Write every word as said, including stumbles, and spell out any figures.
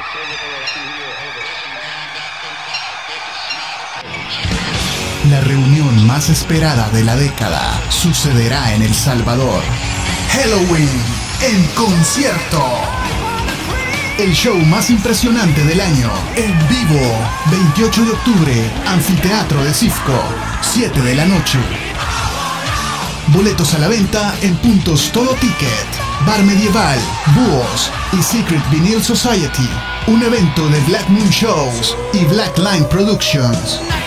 La reunión más esperada de la década sucederá en El Salvador. Helloween en concierto. El show más impresionante del año, en vivo, veintiocho de octubre, Anfiteatro de Cifco, siete de la noche. Boletos a la venta en puntos Todo Ticket, Bar Medieval, Búhos y Secret Vinyl Society. Un evento de Black Moon Shows y Black Line Productions.